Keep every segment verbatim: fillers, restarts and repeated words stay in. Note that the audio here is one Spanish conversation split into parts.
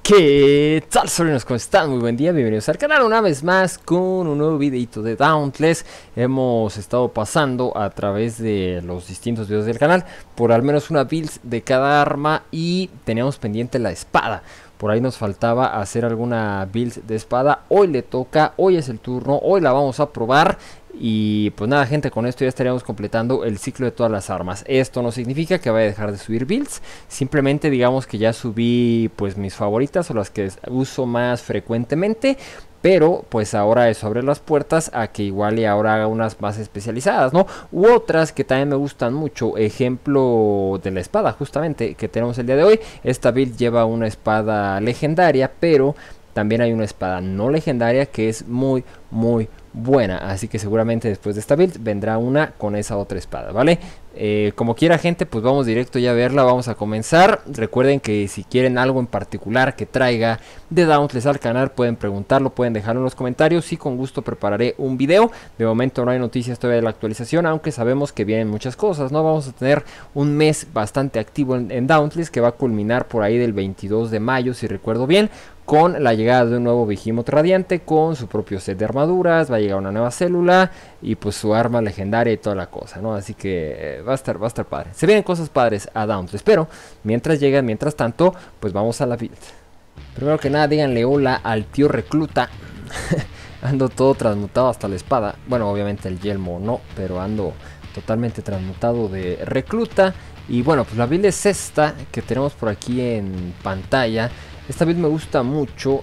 ¿Qué tal, sobrinos? ¿Cómo están? Muy buen día, bienvenidos al canal una vez más con un nuevo videito de Dauntless. Hemos estado pasando a través de los distintos videos del canal por al menos una build de cada arma y teníamos pendiente la espada. Por ahí nos faltaba hacer alguna build de espada. Hoy le toca, hoy es el turno, hoy la vamos a probar. Y pues nada, gente, con esto ya estaríamos completando el ciclo de todas las armas. Esto no significa que vaya a dejar de subir builds, simplemente digamos que ya subí pues mis favoritas o las que uso más frecuentemente. Pero pues ahora eso abre las puertas a que igual y ahora haga unas más especializadas, ¿no? U otras que también me gustan mucho. Ejemplo de la espada justamente que tenemos el día de hoy. Esta build lleva una espada legendaria, pero también hay una espada no legendaria que es muy muy buena, así que seguramente después de esta build vendrá una con esa otra espada, ¿vale? Eh, como quiera, gente, pues vamos directo ya a verla. Vamos a comenzar. Recuerden que si quieren algo en particular que traiga de Dauntless al canal, pueden preguntarlo, pueden dejarlo en los comentarios y con gusto prepararé un video. De momento no hay noticias todavía de la actualización, aunque sabemos que vienen muchas cosas, ¿no? Vamos a tener un mes bastante activo en, en Dauntless, que va a culminar por ahí del veintidós de mayo, si recuerdo bien, con la llegada de un nuevo Behemoth Radiante con su propio set de armaduras. Va a llegar una nueva célula y pues su arma legendaria y toda la cosa, ¿no? Así que eh, va a estar, va a estar padre. Se vienen cosas padres a Dauntless, pero mientras llegan, mientras tanto, pues vamos a la build. Primero que nada, díganle hola al tío recluta. Ando todo transmutado hasta la espada. Bueno, obviamente el yelmo no, pero ando totalmente transmutado de recluta. Y bueno, pues la build es esta que tenemos por aquí en pantalla. Esta build me gusta mucho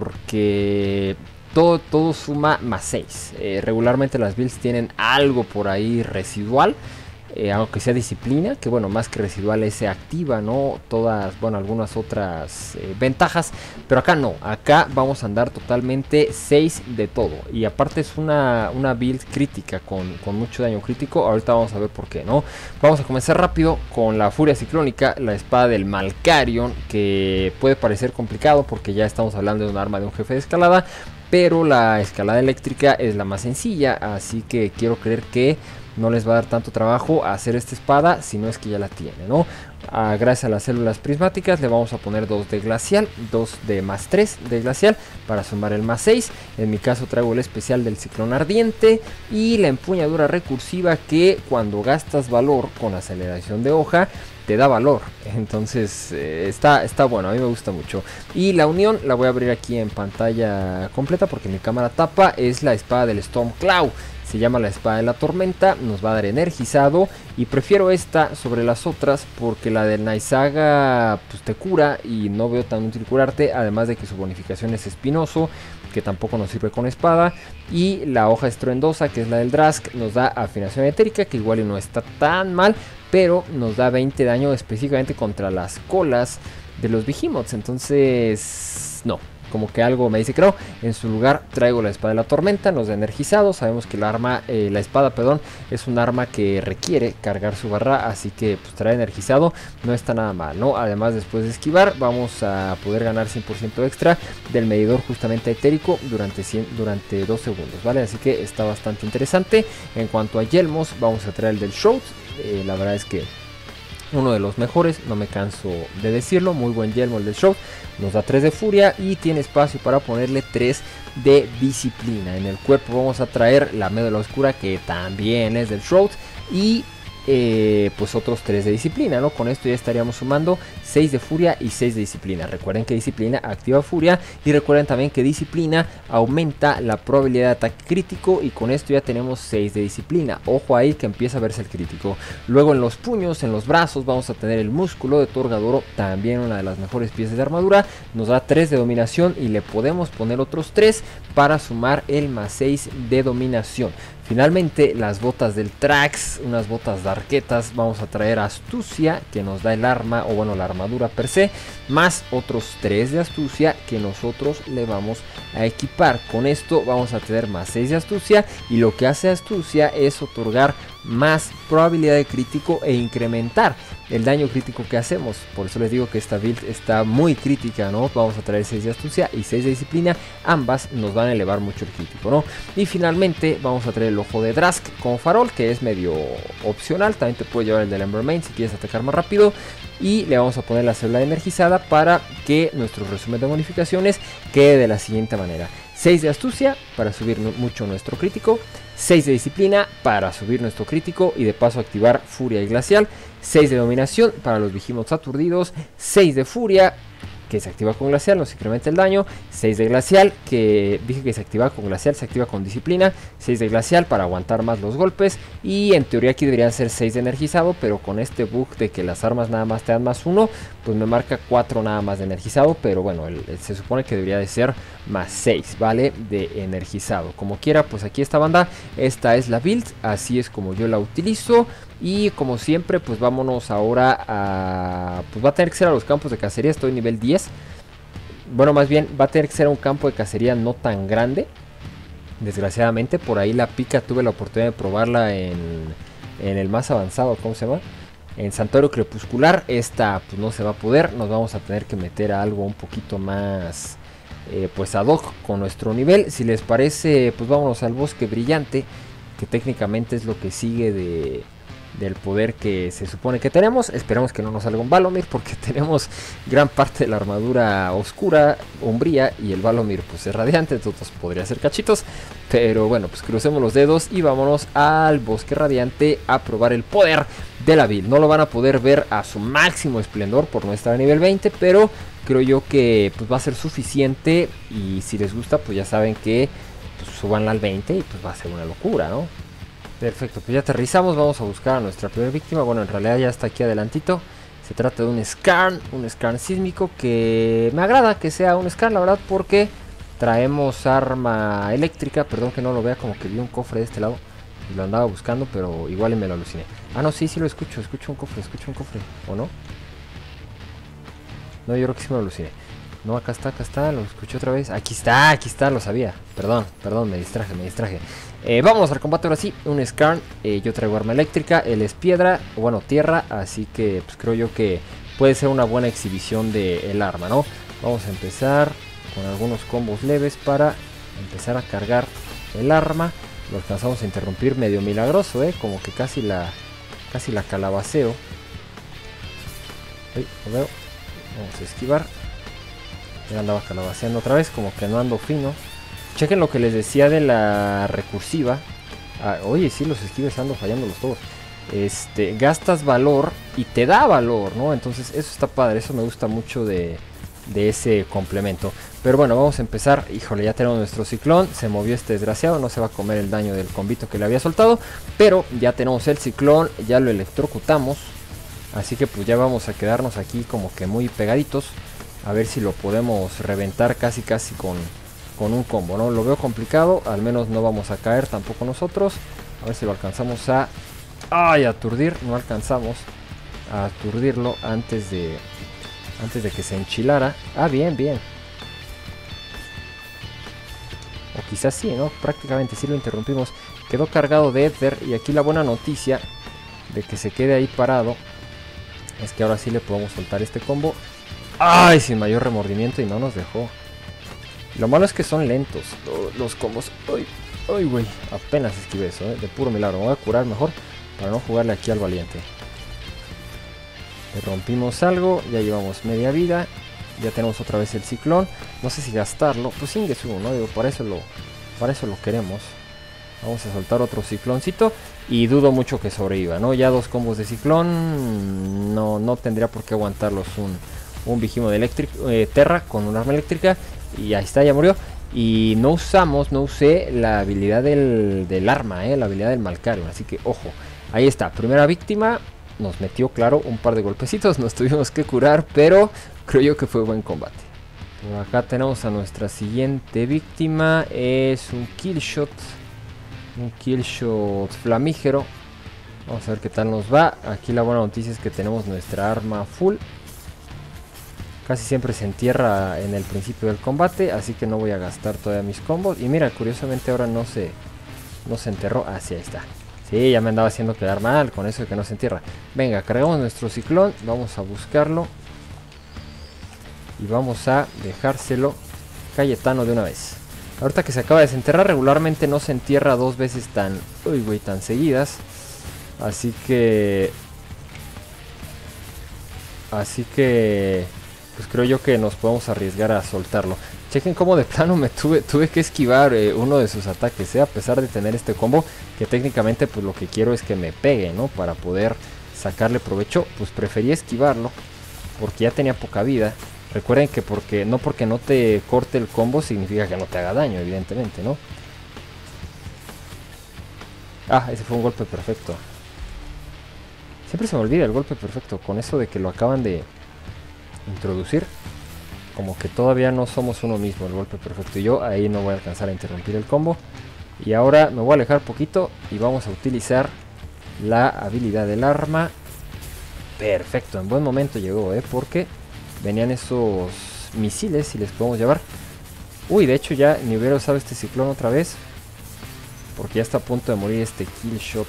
porque todo, todo suma más seis. Eh, regularmente las builds tienen algo por ahí residual. Eh, aunque sea disciplina, que bueno, más que residual se activa, ¿no? Todas, bueno, algunas otras eh, ventajas. Pero acá no, acá vamos a andar totalmente seis de todo. Y aparte es una, una build crítica con, con mucho daño crítico. Ahorita vamos a ver por qué, ¿no? Vamos a comenzar rápido con la furia ciclónica, la espada del Malcarion, que puede parecer complicado porque ya estamos hablando de un arma de un jefe de escalada. Pero la escalada eléctrica es la más sencilla, así que quiero creer que no les va a dar tanto trabajo hacer esta espada, si no es que ya la tiene, ¿no? Ah, gracias a las células prismáticas le vamos a poner dos de glacial, dos de más tres de glacial para sumar el más seis. En mi caso traigo el especial del ciclón ardiente y la empuñadura recursiva, que cuando gastas valor con aceleración de hoja te da valor. Entonces eh, está, está bueno, a mí me gusta mucho. Y la unión la voy a abrir aquí en pantalla completa porque mi cámara tapa. Es la espada del Stormclaw. Se llama la espada de la tormenta, nos va a dar energizado y prefiero esta sobre las otras porque la del Naisaga pues te cura y no veo tan útil curarte, además de que su bonificación es espinoso, que tampoco nos sirve con espada. Y la hoja estruendosa, que es la del Drask, nos da afinación etérica, que igual y no está tan mal, pero nos da veinte daño específicamente contra las colas de los Behemoths, entonces no. Como que algo me dice que no. En su lugar traigo la espada de la tormenta, nos da energizado. Sabemos que el arma, eh, la espada, perdón, es un arma que requiere cargar su barra, así que pues trae energizado, no está nada mal, ¿no? Además, después de esquivar, vamos a poder ganar cien por ciento extra del medidor justamente etérico durante, cien, durante dos segundos, ¿vale? Así que está bastante interesante. En cuanto a yelmos, vamos a traer el del Shroud. Eh, la verdad es que uno de los mejores, no me canso de decirlo. Muy buen yelmo el del Shroud. Nos da tres de furia y tiene espacio para ponerle tres de disciplina. En el cuerpo vamos a traer la médula oscura, que también es del Shroud, y eh, pues otros tres de disciplina, ¿no? Con esto ya estaríamos sumando seis de furia y seis de disciplina. Recuerden que disciplina activa furia y recuerden también que disciplina aumenta la probabilidad de ataque crítico, y con esto ya tenemos seis de disciplina. Ojo ahí que empieza a verse el crítico. Luego en los puños, en los brazos, vamos a tener el músculo de Torgadoro, también una de las mejores piezas de armadura. Nos da tres de dominación y le podemos poner otros tres para sumar el más seis de dominación. Finalmente, las botas del Trax, unas botas darketas. Vamos a traer astucia, que nos da el arma, o bueno, la armadura per se, más otros tres de astucia que nosotros le vamos a equipar. Con esto vamos a tener más seis de astucia, y lo que hace astucia es otorgar más probabilidad de crítico e incrementar el daño crítico que hacemos. Por eso les digo que esta build está muy crítica, ¿no? Vamos a traer seis de astucia y seis de disciplina, ambas nos van a elevar mucho el crítico, ¿no? Y finalmente vamos a traer el ojo de Drask con farol, que es medio opcional, también te puede llevar el del Embermane si quieres atacar más rápido. Y le vamos a poner la célula energizada para que nuestro resumen de bonificaciones quede de la siguiente manera: seis de astucia para subir mucho nuestro crítico, seis de disciplina para subir nuestro crítico y de paso activar furia y glacial, seis de dominación para los Behemoths aturdidos, seis de furia que se activa con glacial, nos incrementa el daño, seis de glacial, que dije que se activa con glacial, se activa con disciplina, seis de glacial para aguantar más los golpes, y en teoría aquí deberían ser seis de energizado, pero con este bug de que las armas nada más te dan más uno, pues me marca cuatro nada más de energizado, pero bueno, el, el, se supone que debería de ser más seis, ¿vale? De energizado. Como quiera, pues aquí esta banda, esta es la build, así es como yo la utilizo. Y como siempre, pues vámonos ahora a... Pues va a tener que ser a los campos de cacería, estoy nivel diez. Bueno, más bien va a tener que ser un campo de cacería no tan grande. Desgraciadamente, por ahí la pica tuve la oportunidad de probarla en, en el más avanzado, ¿cómo se llama? En Santuario Crepuscular. Esta pues no se va a poder, nos vamos a tener que meter a algo un poquito más... Eh, pues ad hoc con nuestro nivel. Si les parece, pues vámonos al Bosque Brillante, que técnicamente es lo que sigue de... del poder que se supone que tenemos. Esperamos que no nos salga un Valomir, porque tenemos gran parte de la armadura oscura, umbría, y el Valomir pues es radiante, entonces podría ser cachitos. Pero bueno, pues crucemos los dedos y vámonos al Bosque Radiante a probar el poder de la build. No lo van a poder ver a su máximo esplendor por no estar a nivel veinte, pero creo yo que pues va a ser suficiente. Y si les gusta, pues ya saben que pues, subanla al veinte y pues va a ser una locura, ¿no? Perfecto, pues ya aterrizamos, vamos a buscar a nuestra primera víctima. Bueno, en realidad ya está aquí adelantito. Se trata de un Skarn, un Skarn sísmico, que me agrada que sea un Skarn, la verdad, porque traemos arma eléctrica. Perdón que no lo vea, como que vi un cofre de este lado y lo andaba buscando, pero igual me lo aluciné. Ah, no, sí, sí lo escucho, escucho un cofre, escucho un cofre, ¿o no? No, yo creo que sí me lo aluciné. No, acá está, acá está, lo escuché otra vez. Aquí está, aquí está, lo sabía. Perdón, perdón, me distraje, me distraje. Eh, vamos al combate ahora sí. Un Skarn, eh, yo traigo arma eléctrica, él es piedra, bueno, tierra. Así que pues creo yo que puede ser una buena exhibición del arma, ¿no? Vamos a empezar con algunos combos leves para empezar a cargar el arma. Lo alcanzamos a interrumpir medio milagroso, ¿eh? Como que casi la, casi la calabaceo. Uy, lo veo. Vamos a esquivar. Ya andaba calabaceando otra vez, como que no ando fino. Chequen lo que les decía de la recursiva. Ah, oye, sí, los esquives ando fallándolos todos. Este, gastas valor y te da valor, ¿no? Entonces eso está padre, eso me gusta mucho de, de ese complemento. Pero bueno, vamos a empezar. Híjole, ya tenemos nuestro ciclón. Se movió este desgraciado, no se va a comer el daño del combito que le había soltado. Pero ya tenemos el ciclón, ya lo electrocutamos. Así que pues ya vamos a quedarnos aquí como que muy pegaditos. A ver si lo podemos reventar casi casi con, con un combo, ¿no? Lo veo complicado, al menos no vamos a caer tampoco nosotros. A ver si lo alcanzamos a... ¡Ay! Aturdir, no alcanzamos a aturdirlo antes de... Antes de que se enchilara. Ah, bien, bien. O quizás sí, ¿no? Prácticamente sí lo interrumpimos. Quedó cargado de Ether y aquí la buena noticia de que se quede ahí parado es que ahora sí le podemos soltar este combo. ¡Ay! Sin mayor remordimiento y no nos dejó. Lo malo es que son lentos los combos. ¡Ay! ¡Ay, güey! Apenas esquivé eso, ¿eh? De puro milagro. Me voy a curar mejor para no jugarle aquí al valiente. Le rompimos algo. Ya llevamos media vida. Ya tenemos otra vez el ciclón. No sé si gastarlo. Pues Ingesu, ¿no? Digo, para eso lo, para eso lo queremos. Vamos a soltar otro cicloncito. Y dudo mucho que sobreviva, ¿no? Ya dos combos de ciclón. No, no tendría por qué aguantarlos un... un Behemoth de eléctrico, eh, Terra con un arma eléctrica. Y ahí está, ya murió. Y no usamos, no usé la habilidad del, del arma, eh, la habilidad del Malcarion. Así que ojo, ahí está, primera víctima. Nos metió, claro, un par de golpecitos. Nos tuvimos que curar, pero creo yo que fue buen combate. Por acá tenemos a nuestra siguiente víctima. Es un Killshot. Un Killshot flamígero. Vamos a ver qué tal nos va. Aquí la buena noticia es que tenemos nuestra arma full. Casi siempre se entierra en el principio del combate, así que no voy a gastar todavía mis combos. Y mira, curiosamente ahora no se, no se enterró. Ah, sí, ahí está. Sí, ya me andaba haciendo quedar mal con eso de que no se entierra. Venga, cargamos nuestro ciclón. Vamos a buscarlo. Y vamos a dejárselo Cayetano de una vez. Ahorita que se acaba de desenterrar, regularmente no se entierra dos veces tan... Uy, güey, tan seguidas. Así que... Así que... Pues creo yo que nos podemos arriesgar a soltarlo. Chequen cómo de plano me tuve, tuve que esquivar eh, uno de sus ataques, ¿eh? A pesar de tener este combo, que técnicamente pues lo que quiero es que me pegue, ¿no? Para poder sacarle provecho, pues preferí esquivarlo, porque ya tenía poca vida. Recuerden que porque no porque no te corte el combo significa que no te haga daño, evidentemente, ¿no? Ah, ese fue un golpe perfecto. Siempre se me olvida el golpe perfecto, con eso de que lo acaban de introducir. Como que todavía no somos uno mismo, el golpe perfecto. Y yo ahí no voy a alcanzar a interrumpir el combo. Y ahora me voy a alejar poquito y vamos a utilizar la habilidad del arma. Perfecto, en buen momento llegó, ¿eh? Porque venían esos misiles, si les podemos llevar. Uy, de hecho ya ni hubiera usado este ciclón otra vez, porque ya está a punto de morir este kill shot.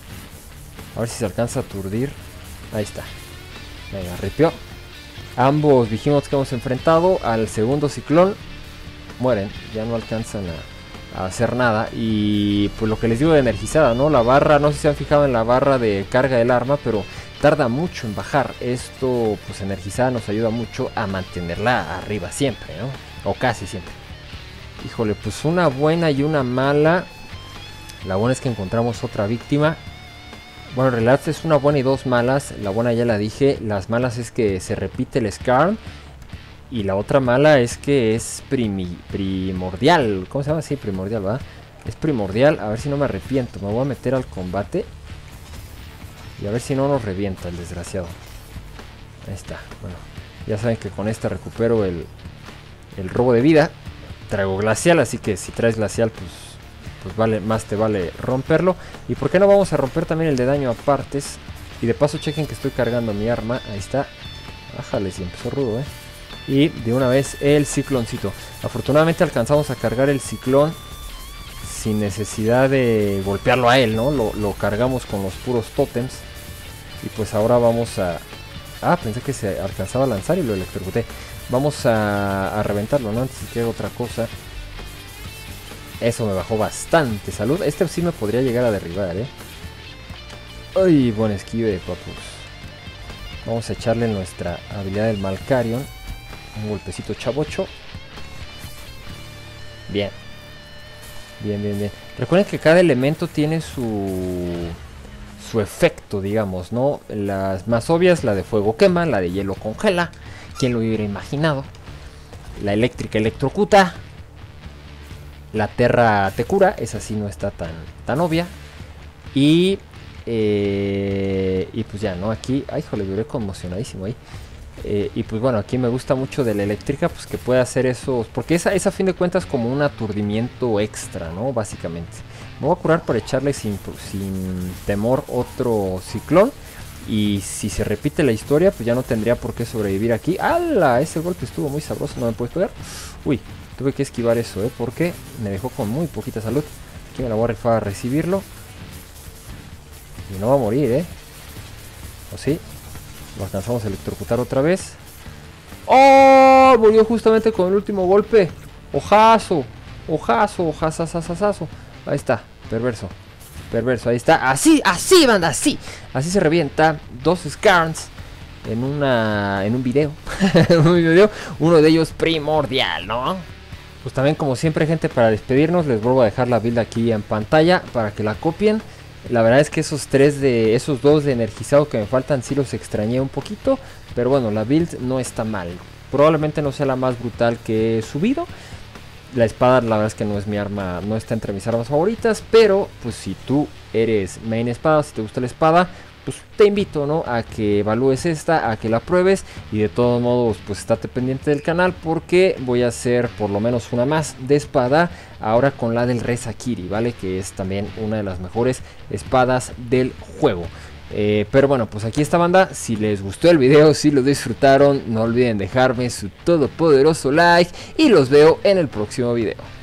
A ver si se alcanza a aturdir. Ahí está. Venga, ripió. Ambos dijimos que hemos enfrentado al segundo ciclón. Mueren, ya no alcanzan a, a hacer nada. Y pues lo que les digo de energizada, ¿no? La barra, no sé si se han fijado en la barra de carga del arma, pero tarda mucho en bajar. Esto, pues energizada nos ayuda mucho a mantenerla arriba siempre, ¿no? O casi siempre. Híjole, pues una buena y una mala. La buena es que encontramos otra víctima. Bueno, en realidad es una buena y dos malas. La buena ya la dije. Las malas es que se repite el Skarn. Y la otra mala es que es primi primordial. ¿Cómo se llama? Sí, primordial, ¿verdad? Es primordial. A ver si no me arrepiento. Me voy a meter al combate. Y a ver si no nos revienta el desgraciado. Ahí está. Bueno, ya saben que con esta recupero el, el robo de vida. Traigo glacial, así que si traes glacial, pues... pues vale, más te vale romperlo. ¿Y por qué no vamos a romper también el de daño a partes? Y de paso chequen que estoy cargando mi arma. Ahí está. Ájale, si empezó rudo, eh. Y de una vez el cicloncito. Afortunadamente alcanzamos a cargar el ciclón sin necesidad de golpearlo a él, ¿no? Lo, lo cargamos con los puros tótems. Y pues ahora vamos a... Ah, pensé que se alcanzaba a lanzar y lo electrocuté. Vamos a, a reventarlo, ¿no? Antes de que haga otra cosa. Eso me bajó bastante salud. Este sí me podría llegar a derribar, ¿eh? Ay, buen esquive, papus. Vamos a echarle nuestra habilidad del Malcarion. Un golpecito chavocho. Bien. Bien, bien, bien. Recuerden que cada elemento tiene su... su efecto, digamos, ¿no? Las más obvias, la de fuego quema, la de hielo congela. ¿Quién lo hubiera imaginado? La eléctrica electrocuta. La Terra te cura, esa sí no está tan, tan obvia. Y, eh, y pues ya, ¿no? Aquí, ay, jole, duré conmocionadísimo ahí. Eh, y pues bueno, aquí me gusta mucho de la eléctrica, pues que puede hacer esos... Porque esa es a fin de cuentas como un aturdimiento extra, ¿no? Básicamente. Me voy a curar para echarle sin, sin temor otro ciclón. Y si se repite la historia, pues ya no tendría por qué sobrevivir aquí. ¡Hala! Ese golpe estuvo muy sabroso, no me puedes pegar. Uy, tuve que esquivar eso, ¿eh? Porque me dejó con muy poquita salud. Aquí me la voy a rifar a recibirlo. Y no va a morir, ¿eh? ¿O sí? Lo alcanzamos a electrocutar otra vez. ¡Oh! Murió justamente con el último golpe. ¡Ojazo! ¡Ojazo! ¡Ojazazazazazo! Ahí está, perverso. Perverso, ahí está. Así, así, banda, así. Así se revienta dos Skarns en una en un video. un video. Uno de ellos primordial, ¿no? Pues también, como siempre, gente, para despedirnos, les vuelvo a dejar la build aquí en pantalla para que la copien. La verdad es que esos tres de esos dos de energizado que me faltan sí los extrañé un poquito, pero bueno, la build no está mal. Probablemente no sea la más brutal que he subido. La espada, la verdad es que no es mi arma, no está entre mis armas favoritas, pero pues si tú eres main espada, si te gusta la espada, pues te invito, ¿no? A que evalúes esta, a que la pruebes, y de todos modos pues estate pendiente del canal porque voy a hacer por lo menos una más de espada, ahora con la del Rezakiri, ¿vale? Que es también una de las mejores espadas del juego. Eh, pero bueno, pues aquí está, banda. Si les gustó el video, si lo disfrutaron, no olviden dejarme su todopoderoso like y los veo en el próximo video.